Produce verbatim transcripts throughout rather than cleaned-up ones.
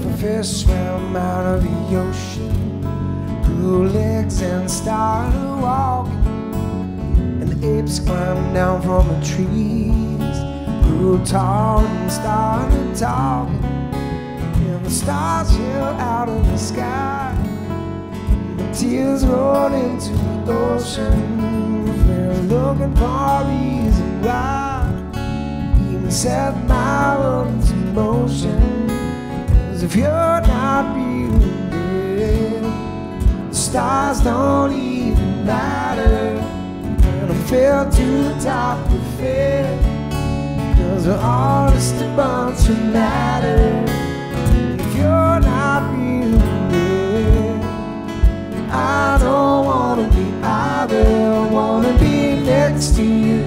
If a fish swam out of the ocean, grew legs and started walking, and the apes climbed down from the trees, grew tall and started talking, and the stars fell out of the sky, and the tears rolled into the ocean. We're looking for a reason why, even set my world into motion. If you're not breathing dead, the stars don't even matter. And I fell to the top of it, 'cause we're all just a bunch of matter. If you're not breathing dead, I don't wanna be either. I wanna be next to you.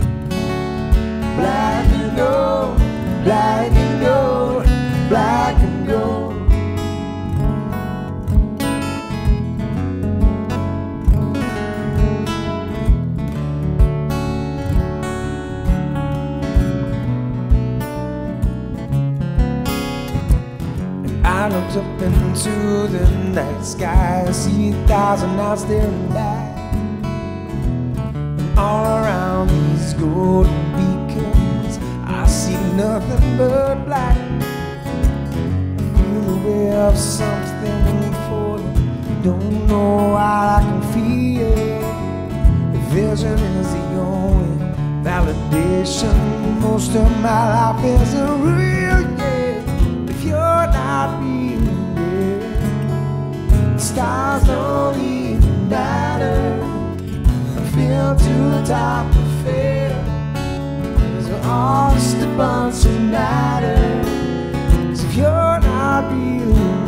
Black and gold, black and gold, black and gold. And I looked up into the night sky, I see a thousand nights staring back, and all around these golden beacons I see nothing but black. Of something for them, don't know how I can feel it. The vision is the only validation. Most of my life isn't real yet. If you're not real yet, the stars don't even matter. I feel to the top of it, 'cause we're all just a bunch of matter. 'Cause if you're not real,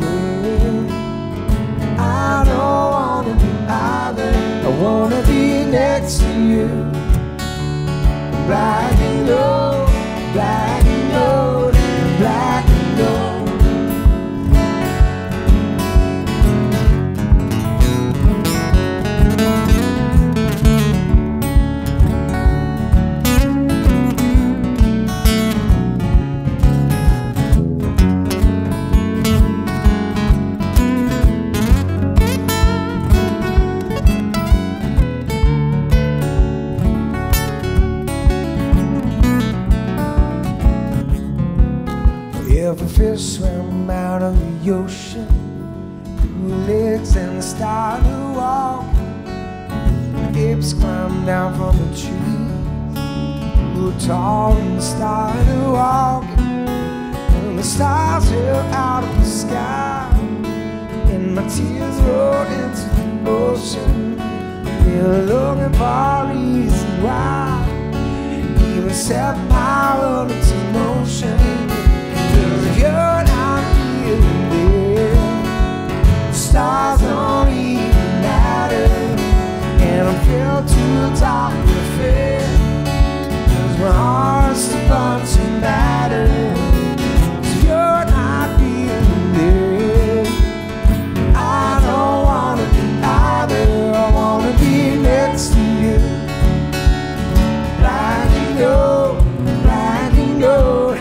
I don't wanna be either. I wanna be next to you. Black and gold, black and gold, black and gold. If a fish swam out of the ocean, grew legs and started walking, the apes climbed down from the trees, grew tall and started walking, and the stars fell out of the sky, and my tears rolled into the ocean. We're looking for a reason why, even set my world into motion. If you're not feeling there, the stars don't even matter. And I fell to the top of it, 'cause we're all just a bunch of matter. If you're not feeling there, I don't wanna be either. I wanna be next to you. Black and gold, black and gold.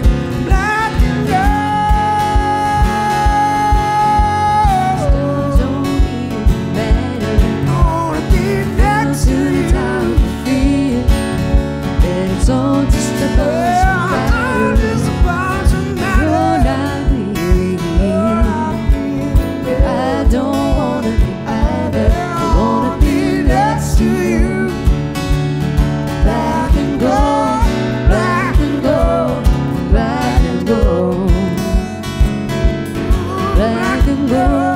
Black and gold.